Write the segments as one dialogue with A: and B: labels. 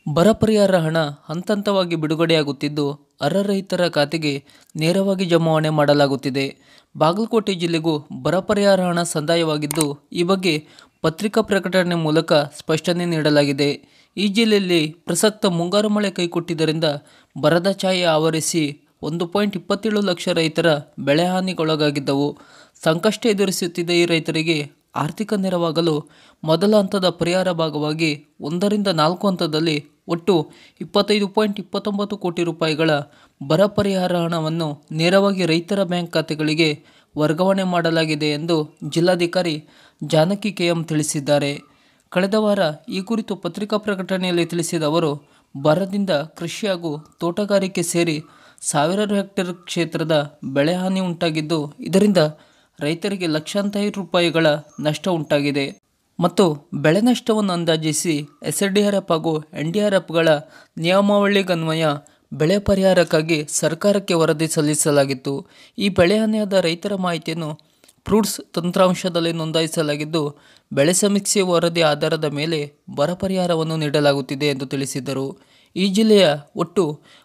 A: ಬರ ಪರಿಹಾರ ಹಣ ಹಂತವಾಗಿ ಬಿಡುಗಡೆಯಾಗುತ್ತಿದ್ದು, ಅರ್ಹ ರೈತರ ಖಾತೆಗೆ ನೇರವಾಗಿ ಜಮಾವಣೆ ಮಾಡಲಾಗುತ್ತಿದೆ. ಬಾಗಲಕೋಟೆ ಜಿಲ್ಲೆಗೂ ಬರ ಪರಿಹಾರ ಹಣ ಸಂದಾಯವಾಗಿದ್ದು, ಈ ಬಗ್ಗೆ ಪತ್ರಿಕಾ ಪ್ರಕಟಣೆ ಮೂಲಕ ಸ್ಪಷ್ಟನೆ ನೀಡಲಾಗಿದೆ. ಈ ಜಿಲ್ಲೆಯಲ್ಲಿ ಪ್ರಸಕ್ತ ಮುಂಗಾರು ಮಳೆ ಕೈಕೊಟ್ಟಿದ್ದರಿಂದ ಬರದ ಛಾಯೆ ಆವರಿಸಿ 1.27 ಲಕ್ಷ ರೈತರ ಬೆಳೆ ಹಾನಿಗೊಳಗಾಗಿದ್ದವು. ಸಂಕಷ್ಟ ಎದುರಿಸುತ್ತಿದ್ದ ಈ ರೈತರಿಗೆ ಆರ್ಥಿಕ ನೆರವಾಗಲು ಮೊದಲ ಹಂತದ ಪರಿಹಾರ ಭಾಗವಾಗಿ 1 ರಿಂದ 4 ಹಂತದಲ್ಲಿ ಒಟ್ಟು 25.29 ಕೋಟಿ ರೂಪಾಯಿಗಳ ಬರ ಪರಿಹಾರ ಹಣವನ್ನು ನೇರವಾಗಿ ರೈತರ ಬ್ಯಾಂಕ್ ಖಾತೆಗಳಿಗೆ ವರ್ಗಾವಣೆ ಮಾಡಲಾಗಿದೆ ಎಂದು ಜಿಲ್ಲಾಧಿಕಾರಿ ಜಾನಕಿ ಕೆಎಂ ತಿಳಿಸಿದ್ದಾರೆ. ಕಳೆದ ವಾರ ಈ ಕುರಿತು ಪತ್ರಿಕಾ ಪ್ರಕಟಣೆಯಲ್ಲಿ ತಿಳಿಸಿದ ಅವರು, ಬರದಿಂದ ಕೃಷಿ ಹಾಗೂ ತೋಟಗಾರಿಕೆ ಸೇರಿ ಸಾವಿರಾರು ಹೆಕ್ಟೇರ್ ಕ್ಷೇತ್ರದ ಬೆಳೆ ಹಾನಿ ಉಂಟಾಗಿದ್ದು, ಇದರಿಂದ ರೈತರಿಗೆ ಲಕ್ಷಾಂತರ ರೂಪಾಯಿಗಳ ನಷ್ಟ ಉಂಟಾಗಿದೆ ಮತ್ತು ಬೆಳೆ ನಷ್ಟವನ್ನು ಅಂದಾಜಿಸಿ ಎಸ್ಡಿಆರ್ಎಫ್ ಹಾಗೂ ಎನ್ಡಿಆರ್ಎಫ್ಗಳ ನಿಯಮಾವಳಿಗನ್ವಯ ಬೆಳೆ ಪರಿಹಾರಕ್ಕಾಗಿ ಸರ್ಕಾರಕ್ಕೆ ವರದಿ ಸಲ್ಲಿಸಲಾಗಿತ್ತು. ಈ ಬೆಳೆ ಹಾನಿಯಾದ ರೈತರ ಮಾಹಿತಿಯನ್ನು ಫ್ರೂಟ್ಸ್ ತಂತ್ರಾಂಶದಲ್ಲಿ ನೋಂದಾಯಿಸಲಾಗಿದ್ದು, ಬೆಳೆ ಸಮೀಕ್ಷೆ ವರದಿ ಆಧಾರದ ಮೇಲೆ ಬರ ಪರಿಹಾರವನ್ನು ನೀಡಲಾಗುತ್ತಿದೆ ಎಂದು ತಿಳಿಸಿದರು. ಈ ಜಿಲ್ಲೆಯ ಒಟ್ಟು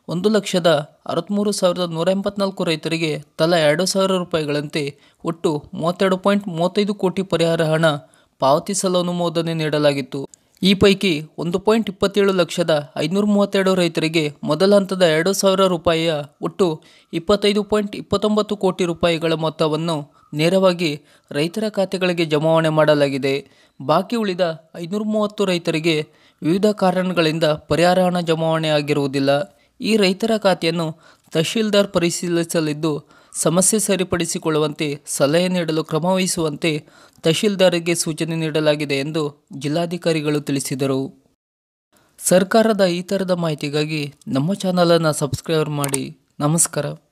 A: 1,63,184 ರೈತರಿಗೆ ತಲಾ 2,000 ರೂಪಾಯಿಗಳಂತೆ ಒಟ್ಟು 32.35 ಕೋಟಿ ಪರಿಹಾರ ಹಣ ಪಾವತಿಸಲು ಅನುಮೋದನೆ ನೀಡಲಾಗಿತ್ತು. ಈ ಪೈಕಿ 1.27,532 ರೈತರಿಗೆ ಮೊದಲ ಹಂತದ 2,000 ರೂಪಾಯಿಯ ಒಟ್ಟು 25.29 ಕೋಟಿ ರೂಪಾಯಿಗಳ ಮೊತ್ತವನ್ನು ನೇರವಾಗಿ ರೈತರ ಖಾತೆಗಳಿಗೆ ಜಮಾವಣೆ ಮಾಡಲಾಗಿದೆ. ಬಾಕಿ ಉಳಿದ 530 ರೈತರಿಗೆ ವಿವಿಧ ಕಾರಣಗಳಿಂದ ಪರಿಹಾರ ಹಣ ಜಮಾವಣೆ ಆಗಿರುವುದಿಲ್ಲ. ಈ ರೈತರ ಖಾತೆಯನ್ನು ತಹಶೀಲ್ದಾರ್ ಪರಿಶೀಲಿಸಲಿದ್ದು, ಸಮಸ್ಯೆ ಸರಿಪಡಿಸಿಕೊಳ್ಳುವಂತೆ ಸಲಹೆ ನೀಡಲು ಕ್ರಮ ವಹಿಸುವಂತೆ ತಹಶೀಲ್ದಾರ್ಗೆ ಸೂಚನೆ ನೀಡಲಾಗಿದೆ ಎಂದು ಜಿಲ್ಲಾಧಿಕಾರಿಗಳು ತಿಳಿಸಿದರು. ಸರ್ಕಾರದ ಈ ಥರದ ಮಾಹಿತಿಗಾಗಿ ನಮ್ಮ ಚಾನಲನ್ನು ಸಬ್ಸ್ಕ್ರೈಬ್ ಮಾಡಿ. ನಮಸ್ಕಾರ.